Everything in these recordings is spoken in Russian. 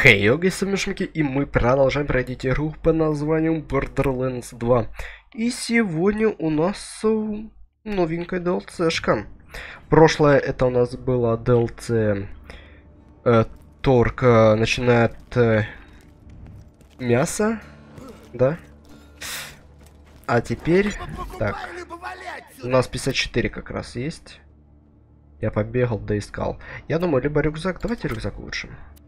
Хей, йоги, совмешники, и мы продолжаем пройти игру по названию Borderlands 2. И сегодня у нас новенькая DLC-шка. Прошлое это у нас было DLC Торг начинает мясо, да? А теперь, так, у нас 54 как раз есть. Я побегал, да искал. Я думаю, либо рюкзак, давайте рюкзак лучше.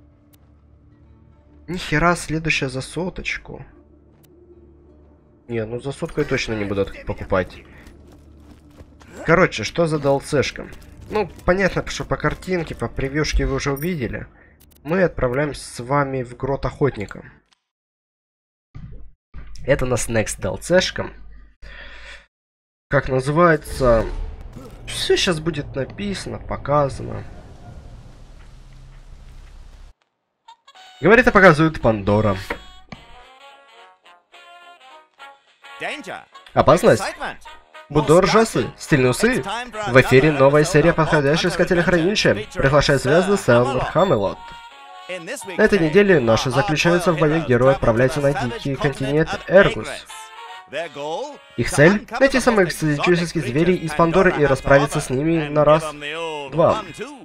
Нихера, следующая за соточку. Не, ну за сотку я точно не буду покупать. Короче, что за DLC-шка? Ну, понятно, что по картинке, по превьюшке вы уже увидели. Мы отправляемся с вами в Грот Охотника. Это у нас Next DLC-шка. Как называется? Все сейчас будет написано, показано. Говорит и показывает Пандора. Опасность. Будор Жасы, стильные усы. В эфире новая серия подходящих искателей хранилища. Приглашает звезды Селнер Хаммелот. На этой неделе наши заключаются в бою, герои отправляются на дикий континент Эргус. Их цель — найти самых экзотических зверей из Пандоры и расправиться с ними на раз-два.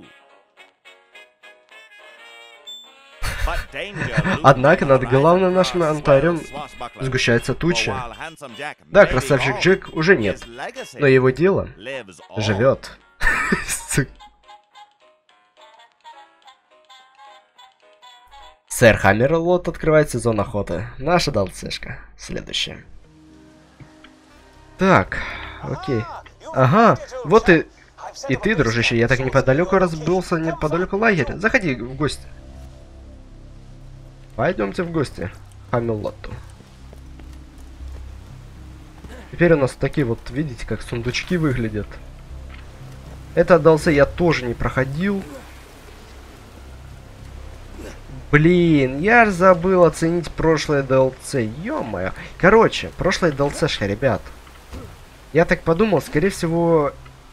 Однако над главным нашим антарем сгущается туча. Да, красавчик Джек уже нет, но его дело живет. Сэр Хаммерлот открывает сезон охоты. Наша DLC-шка. Следующая. Так, окей. Ага, вот и ты, дружище. Я так неподалеку разбился, неподалеку лагеря. Заходи в гости. Пойдемте в гости к Хаммерлоту. Теперь у нас такие вот, видите, как сундучки выглядят. Это DLC я тоже не проходил. Блин, я ж забыл оценить прошлое DLC. Ё-моё. Короче, прошлое DLC-шка, ребят. Я так подумал, скорее всего,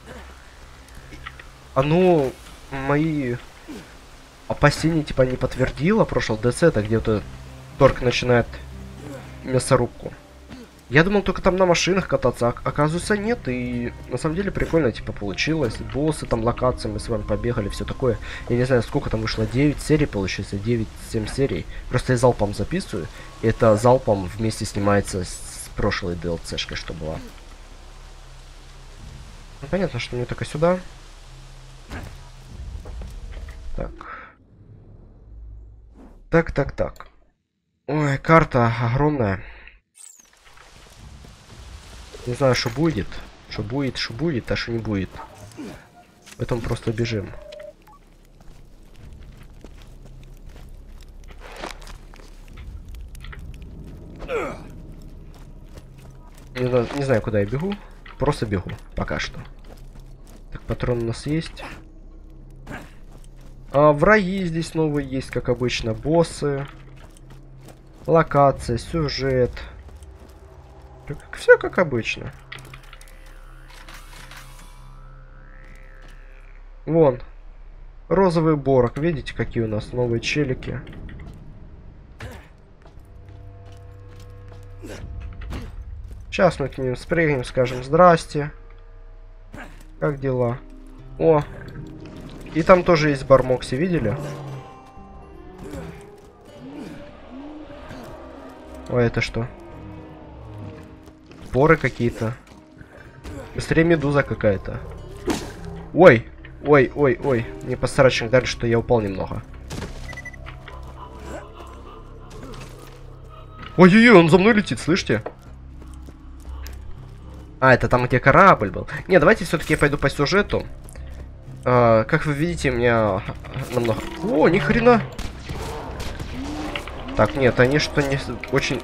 оно мои опасения типа не подтвердило. Прошлое DLC, это где-то Торг начинает мясорубку. Я думал только там на машинах кататься, а оказывается нет, и на самом деле прикольно типа получилось. Боссы, там локации, мы с вами побегали, все такое. Я не знаю, сколько там вышло, 9 серий получается, 9-7 серий. Просто я залпом записываю, и это залпом вместе снимается с прошлой DLC-шкой, что была. Ну, понятно, что мне только сюда. Так. Ой, карта огромная. Не знаю, что будет. Что будет, а что не будет. Поэтому просто бежим. Не знаю, куда я бегу. Просто бегу. Пока что. Так, патрон у нас есть. Враги здесь новые есть, как обычно. Боссы. Локация, сюжет. Все как обычно. Вон. Розовый борок. Видите, какие у нас новые челики? Сейчас мы к ним спрыгнем, скажем здрасте. Как дела? О! И там тоже есть Бармокси, видели? Ой, это что? Поры какие-то. Быстрее медуза какая-то. Ой! Мне посрачник дали, что я упал немного. Ой-ой-ой, он за мной летит, слышите? А, это там, где корабль был. Не, давайте все-таки я пойду по сюжету. Как вы видите, у меня намного... О, ни хрена! Так, нет, они что не очень...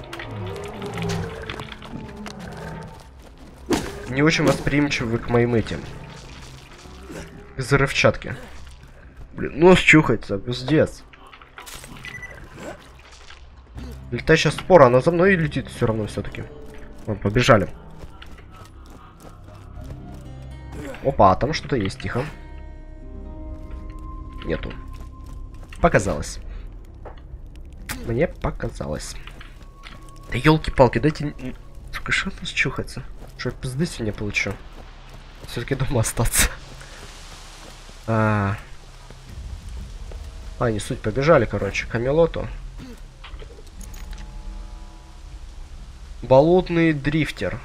Не очень восприимчивы к моим этим. К взрывчатке. Блин, нос чухается, пиздец. Летающая спора, она за мной летит все равно все-таки. Вон, побежали. Опа, там что-то есть, тихо. Нету. Показалось. Мне показалось. Да елки-палки, дайте... Сука, что нас чухаться? Что я пизды сегодня получу? Все-таки дома остаться. Не суть, побежали, короче, к Камелоту. Болотный дрифтер.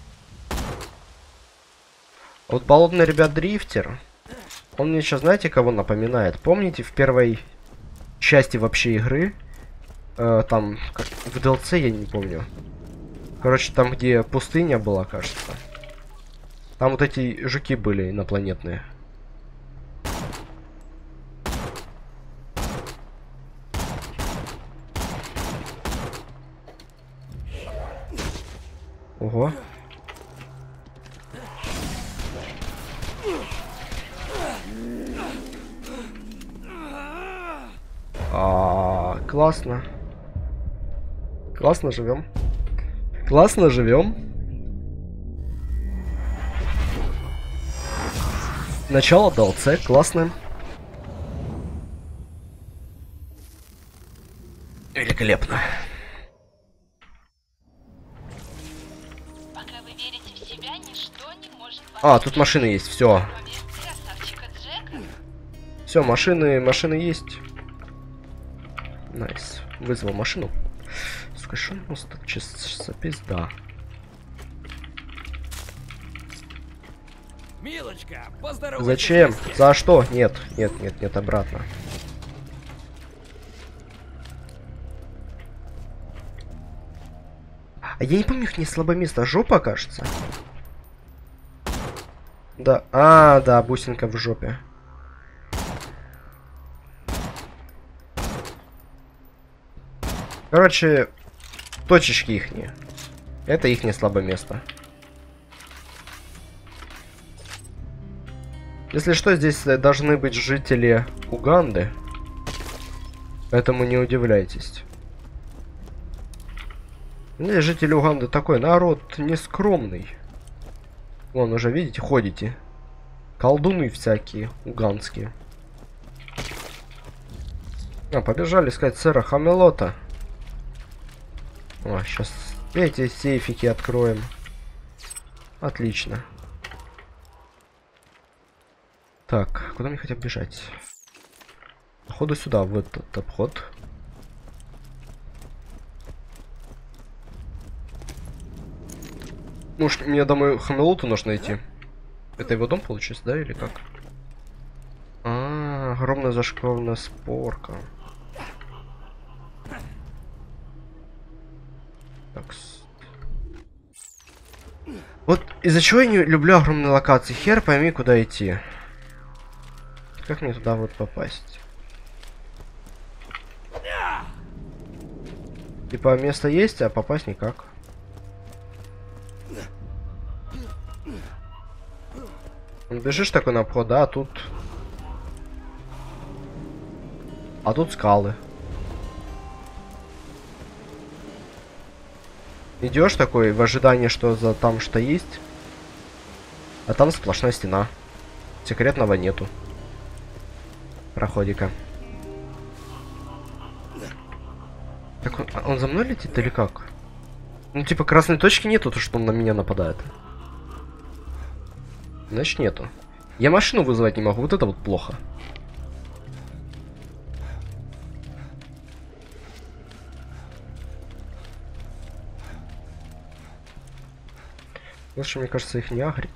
Вот болотный, ребят, дрифтер. Он мне сейчас, знаете, кого напоминает? Помните, в первой части вообще игры, там, как в DLC, я не помню. Короче, там, где пустыня была, кажется. Там вот эти жуки были инопланетные. Ого. Классно. Классно живем. Классно живем. Начало DLC, классно. Великолепно. Пока вы верите в себя, ничто не может Тут машины есть, все. Все, машины есть. Найс. Вызвал машину. Сука, что у нас тут часа пизда. Милочка, поздоровайся. Зачем? За что? Нет, обратно. Я не помню, их не слабое место. Жопа, кажется. Да. Да, бусинка в жопе. Короче, точечки ихние. Это ихнее слабое место. Если что, здесь должны быть жители Уганды. Поэтому не удивляйтесь. Здесь жители Уганды такой народ нескромный. Вон, уже видите, ходите. Колдуны всякие, уганские. Побежали искать сэра Камелота. Сейчас эти сейфики откроем. Отлично. Так, куда мне хотя бы бежать? Походу сюда, в этот обход. Может, мне домой Камелоту нужно найти? Это его дом получится, да, или как? Огромная зашкварная спорка. Вот из-за чего я не люблю огромные локации. Хер пойми, куда идти. Как мне туда вот попасть? Типа место есть, а попасть никак. Бежишь такой на обход, да, а тут скалы. Идешь такой в ожидании, что за там что есть, а там сплошная стена. Секретного нету. Проходика. Так он за мной летит или как? Ну типа красной точки нету, то что он на меня нападает. Значит нету. Я машину вызывать не могу, вот это вот плохо. Лучше, мне кажется, их не агрить.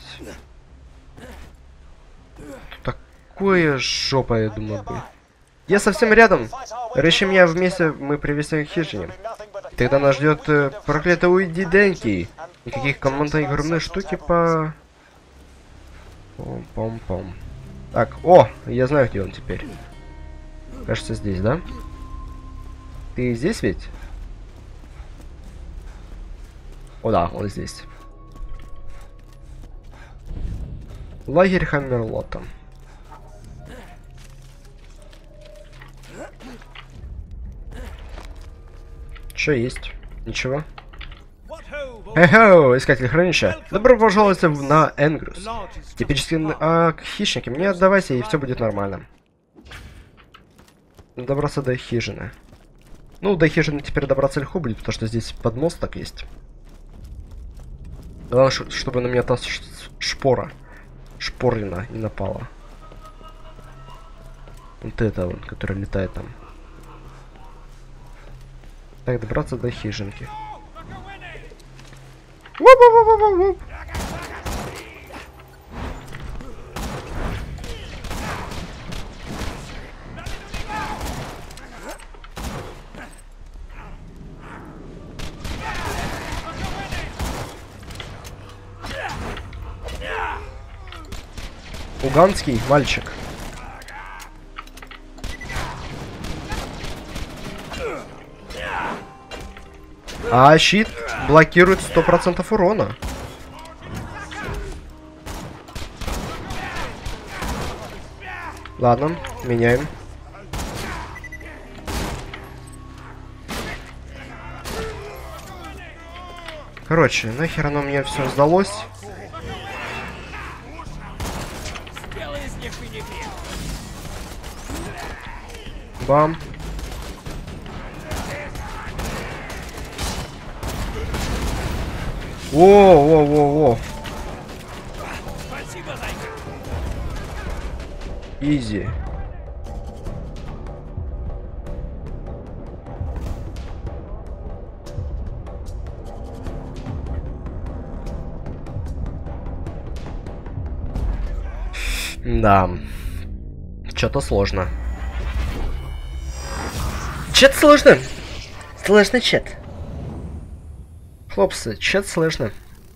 Тут такое жопа, я думаю, будет. Я совсем рядом. Реши меня вместе, мы привезем к хижине. Тогда нас ждет проклятый уйди Денки. Никаких командной огромной штуки по... Пом-пом-пом. Так, я знаю, где он теперь. Кажется, здесь, да? Ты здесь ведь? О, да, он здесь. Лагерь Камелота. Что есть? Ничего. Эхо, искатель хранилища. Добро пожаловать на Энгрус. Типические хищники. Мне отдавайся, и все будет нормально. Добраться до хижины. Ну, до хижины теперь добраться легко будет, потому что здесь подмосток есть. Главное, чтобы на меня та шпорина не напала. Вот это вон, которая летает там. Так, добраться до хижинки. Воп-воп-воп-воп-воп. Уганский мальчик. А щит блокирует 100% урона. Ладно, меняем. Короче, нахер оно мне все сдалось. Бам. Во-во-во-во. Изи. Да. Что-то сложно. Чат сложно. Сложно чат. Хлопцы, чат сложно.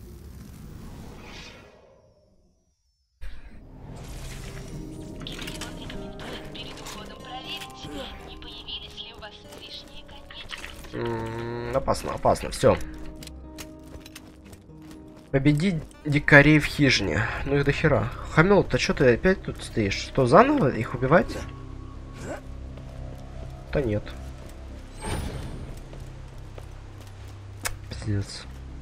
Гиперион рекомендует перед уходом проверить, не появились ли у вас лишние конечности. Опасно, опасно. Все. Победить дикарей в хижине. Ну их до хера. Хамел, ты что ты опять тут стоишь? Что, заново их убивать? Да нет. Пиздец.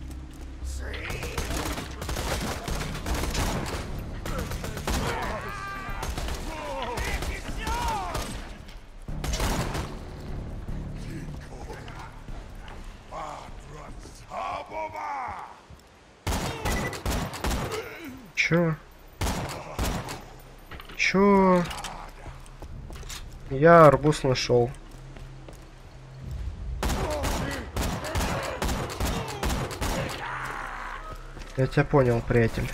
Чё? Я арбуз нашел. Я тебя понял, приятель.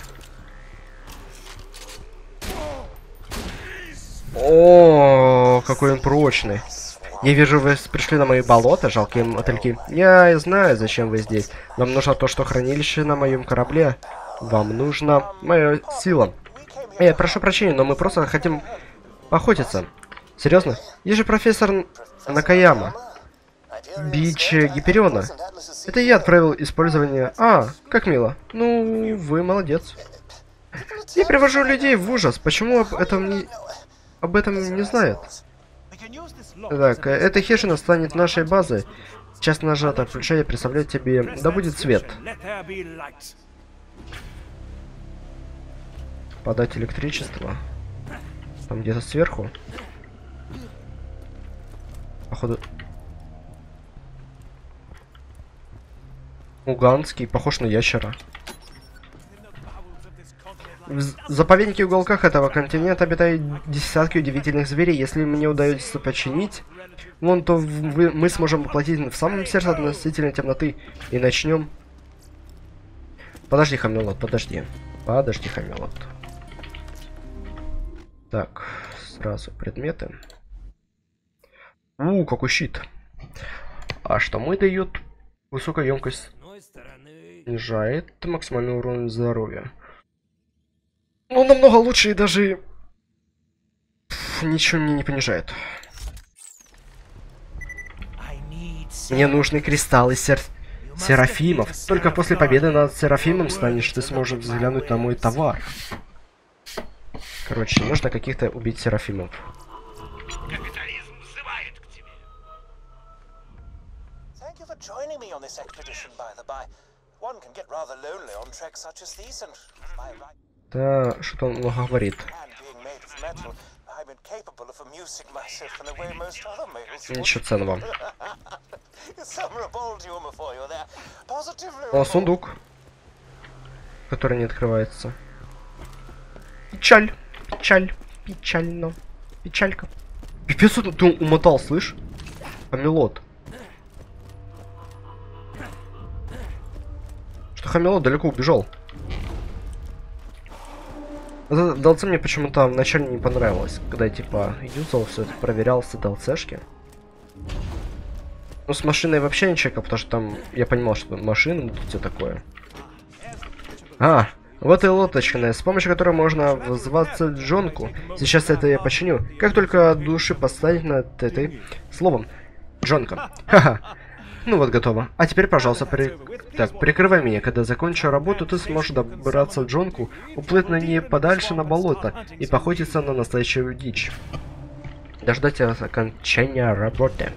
О, какой он прочный. Я вижу, вы пришли на мои болота, жалкие мотыльки. Я знаю, зачем вы здесь. Вам нужно то, что хранилище на моем корабле. Вам нужна моя сила. Я прошу прощения, но мы просто хотим охотиться. Серьезно? Я же профессор Накаяма. Бич Гипериона. Это я отправил использование... А, как мило. Ну, вы молодец. Я привожу людей в ужас. Почему об этом не знают? Так, эта хижина станет нашей базой. Часть нажата, включая представляет тебе... Да будет свет. Подать электричество. Там где-то сверху. Походу... Уганский, похож на ящера. В заповеднике уголках этого континента обитают десятки удивительных зверей. Если мне удается починить, вон, то мы сможем воплотить в самом сердце относительной темноты. И начнем. Подожди, Хамелот, подожди. Подожди, Хамелот. Так, сразу предметы. Какой щит. А что мой дает? Высокая емкость снижает максимальный уровень здоровья. Ну, намного лучше и даже ничего мне не понижает. Мне нужны кристаллы серафимов. Только после победы над серафимом станешь, ты сможешь взглянуть на мой товар. Короче, нужно каких-то убить серафимов. Капитализм взывает к тебе. Да, что-то он много говорит. Ничего ценного. О, сундук, который не открывается. Печаль, печаль, печально, печалька. Пипец, ты умотал, слышь? Хамелот. Что Хамелот далеко убежал. DLC мне почему-то вначале не понравилось, когда я типа юзал все это, проверял все DLC-шки. Ну, с машиной вообще не чекал, потому что там я понимал, что машины, тут все такое. А, вот и лодочная, с помощью которой можно вызываться Джонку. Сейчас это я починю. Как только от души поставить над этой словом. Джонка. Ха-ха. Ну вот, готово. А теперь, пожалуйста, так, прикрывай меня. Когда закончу работу, ты сможешь добраться в Джонку, уплыть на ней подальше на болото и поохотиться на настоящую дичь. Дождать окончания работы.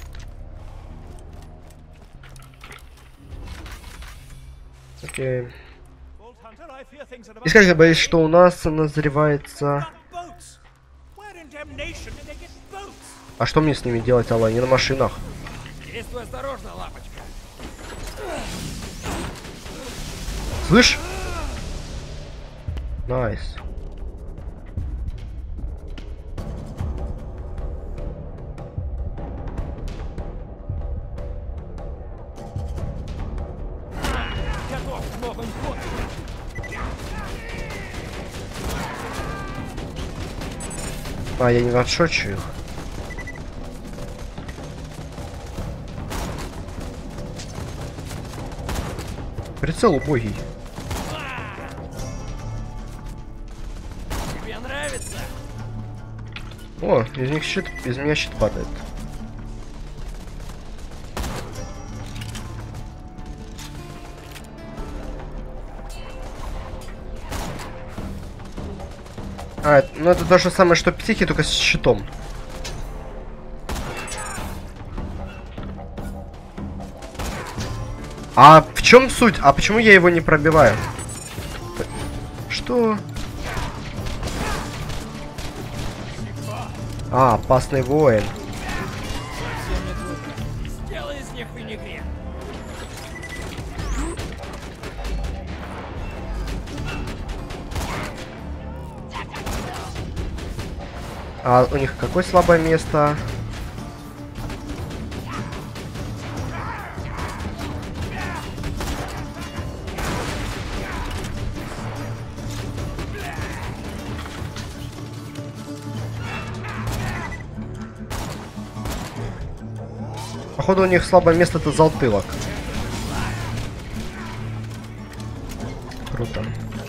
Окей. Искать, я боюсь, что у нас назревается... А что мне с ними делать, Алла? Не на машинах. Действуй осторожно, лапочка. Слышь? Найс. Готов к новым ходам. А, я не ваншочу их. Прицел убогий. Тебе нравится? О, из них щит, из меня щит падает. А, ну это то же самое, что психи, только с щитом. А в чем суть? А почему я его не пробиваю? Что? А, опасный воин. Сделай из них винегрет. А у них какое слабое место? Походу у них слабое место — это затылок. Круто.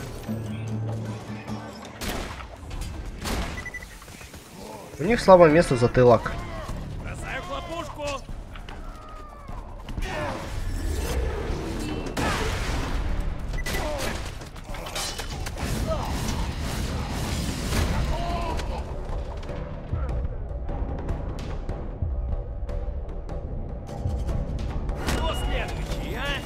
У них слабое место — затылок. Бросаю хлопушку. Кто следующий, а?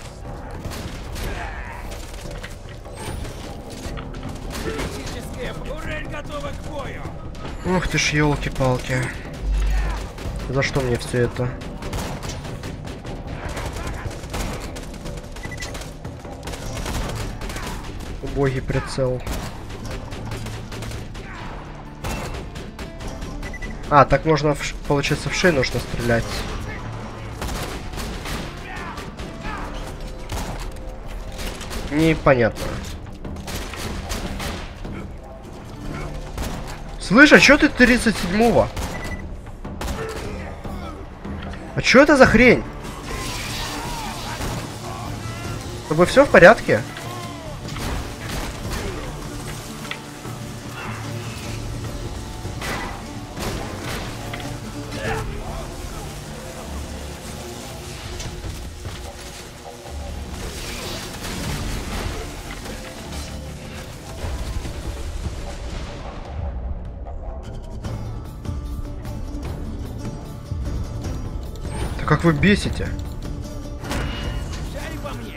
Критическая бурель готова к бою. Ух ты ж, елки-палки. За что мне все это? Убогий прицел. А, так можно, получается, в шею нужно стрелять. Непонятно. Слышь, а чё ты 37-го? А чё это за хрень? С тобой все в порядке? Да как вы бесите? Шарик по мне.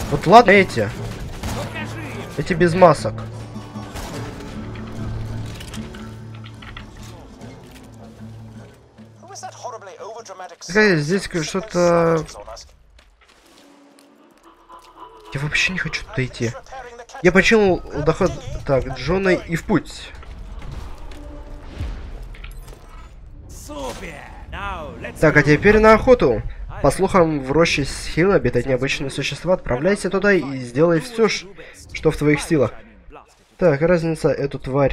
Вот ладно эти. Покажи им. Эти без масок. Здесь что-то... Я вообще не хочу туда идти. Я починил доход... Так, Джона и в путь. Супер. Now, let's Так, а move. теперь на охоту. По слухам, в роще Схила обитают необычные существа. Отправляйся туда и сделай все, что в твоих силах. Так, разница эту тварь.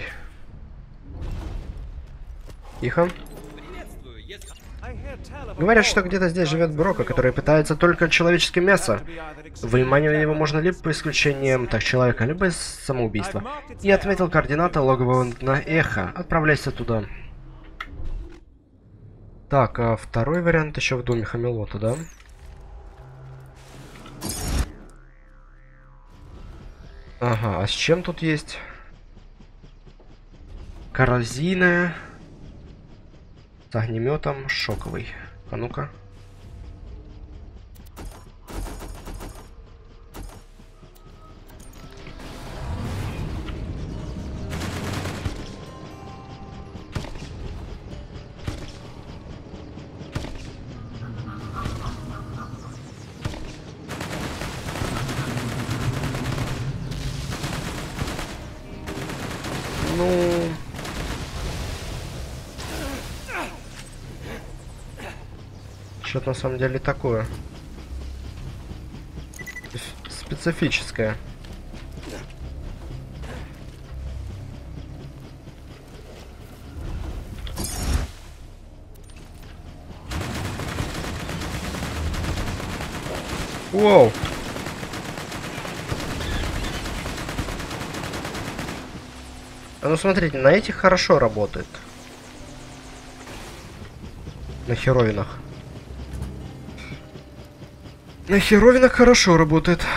Тихо. Говорят, что где-то здесь живет Брока, который питается только человеческим мясом. Выманивать его можно либо по исключениям так человека, либо из самоубийства. Я отметил координаты логового на Эхо. Отправляйся туда. Так, а второй вариант еще в доме Хамелота, да? Ага, а с чем тут есть? Коррозийная. С огнеметом шоковый. А ну-ка. Ну... Что-то на самом деле такое. Специфическое. Воу! А ну смотрите, на этих хорошо работает. На херовинах. На херовинах хорошо работает.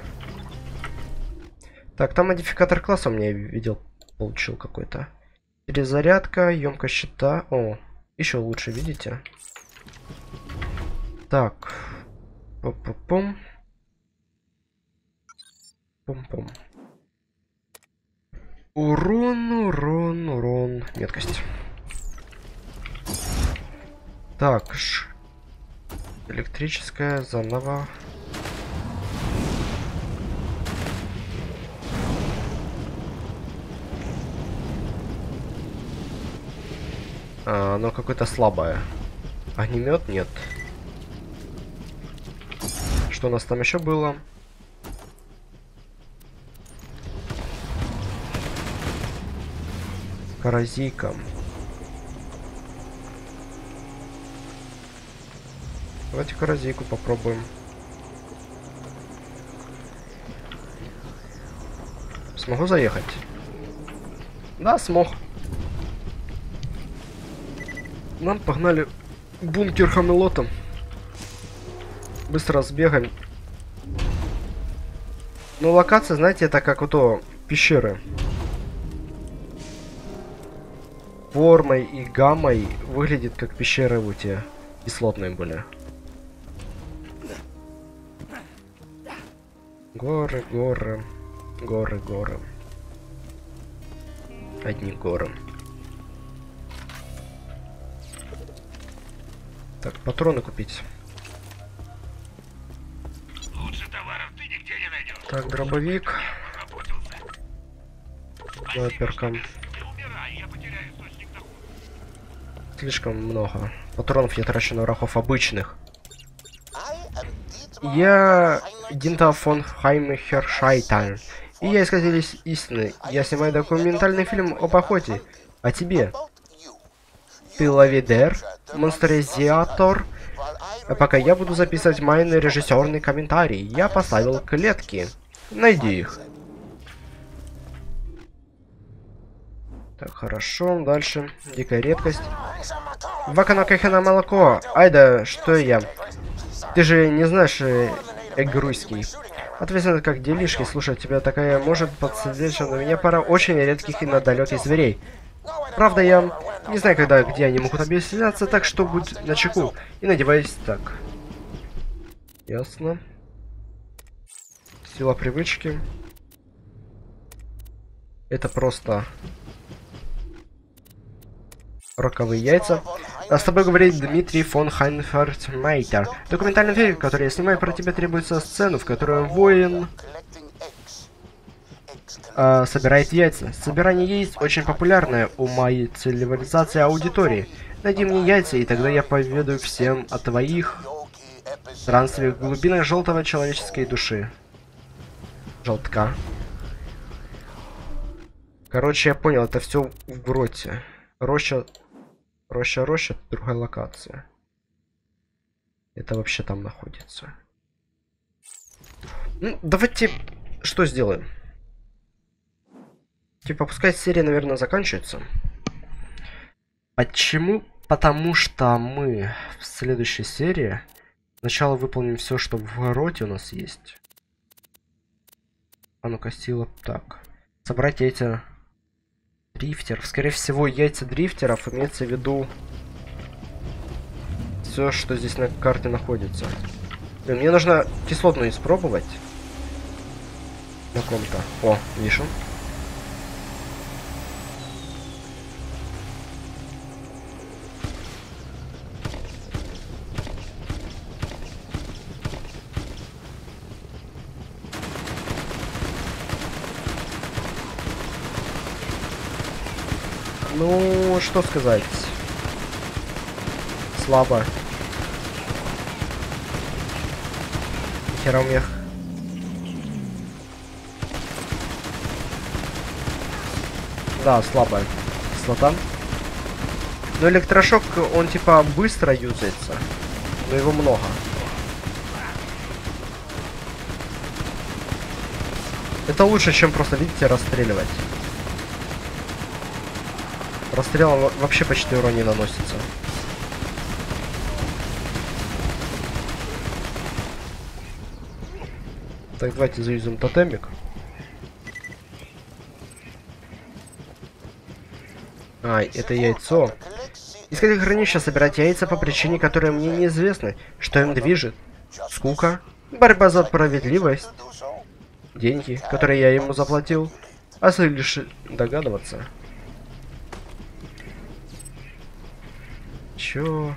Так, там модификатор класса у меня видел, получил какой-то. Перезарядка, емкость щита. О, еще лучше, видите? Так. Пум-пум-пум. Пум-пум. Урон, урон, урон. Меткость. Так. Электрическая, заново. Оно какое-то слабое. Огнемет нет. Что у нас там еще было? Коррозийка. Давайте коррозийку попробуем. Смогу заехать? Да, смог. Нам погнали в бункер Хамелота. Быстро сбегаем. Ну, локация, знаете, это как вот то пещеры. Формой и гаммой выглядит как пещеры вот те кислотные были. Горы, горы, горы, горы. Одни горы. Так, патроны купить. Лучше товаров ты нигде не найдешь. Так, дробовик. Снайперка. Не умирай, я потеряю источник дохода. Слишком много. Патронов я трачу на врагов обычных. Я Динта фон Хаймхершайтайн. И я искатель истины. Я снимаю документальный фильм об охоте. А тебе? Ты лавидер, монстрезиатор. А пока я буду записывать мои режиссерный комментарий. Я поставил клетки. Найди их. Так, хорошо. Дальше. Дикая редкость. Ваканакахена молоко. Ай да, что я? Ты же не знаешь эгруйский. Ответственно, как делишки. Слушай, тебя такая может подсадить, что на меня пара очень редких и на далеких зверей. Правда, я не знаю, когда, где они могут объясняться, так что будь начеку и надевайся так. Ясно. Сила привычки. Это просто роковые яйца. А с тобой говорит Дмитрий фон Хайнфельдмейтер. Документальный фильм, который я снимаю про тебя, требуется сцену, в которой воин собирает яйца. Собирание яиц очень популярное у моей цивилизации аудитории. Найди мне яйца, и тогда я поведаю всем о твоих странствиях в глубинах желтого человеческой души. Желтка. Короче, я понял, это все в гроте. Роща, другая локация. Это вообще там находится. Ну, давайте что сделаем? Типа, пускай серия, наверное, заканчивается. Почему? Потому что мы в следующей серии сначала выполним все, что в городе у нас есть. А ну-ка, сила. Так. Собрать яйца дрифтеров. Скорее всего, яйца дрифтеров имеется в виду все, что здесь на карте находится. Блин, мне нужно кислотную испробовать. На ком-то. О, вижу. Ну, что сказать. Слабо. Хера у меня. Да, слабая кислота. Но электрошок, он типа быстро юзается. Но его много. Это лучше, чем просто, видите, расстреливать. Расстрелом вообще почти урон не наносится. Так, давайте заюзаем тотемик. Ай, это яйцо. Искать хранилища, собирать яйца по причине, которая мне неизвестна. Что им движет? Скука? Борьба за справедливость? Деньги, которые я ему заплатил? А если лишь догадываться? Чё?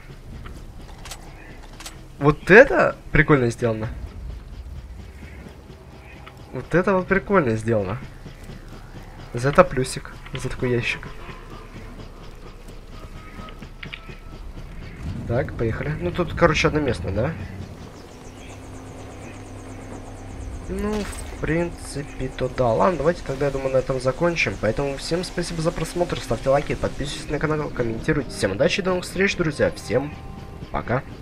Вот это прикольно сделано. Вот это вот прикольно сделано. За это плюсик. За такой ящик. Так, поехали. Ну тут, короче, одноместно, да? Ну, в принципе, то да. Ладно, давайте тогда, я думаю, на этом закончим. Поэтому всем спасибо за просмотр. Ставьте лайки, подписывайтесь на канал, комментируйте. Всем удачи, до новых встреч, друзья. Всем пока.